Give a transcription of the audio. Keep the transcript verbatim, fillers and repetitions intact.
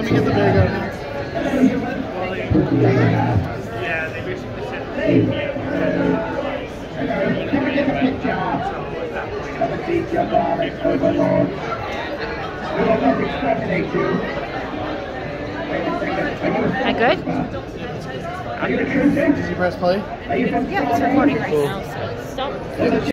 me get the bag out. Yeah, they basically said. Am I good? Did you press play? Yeah, it's recording right Cool. now, so stop.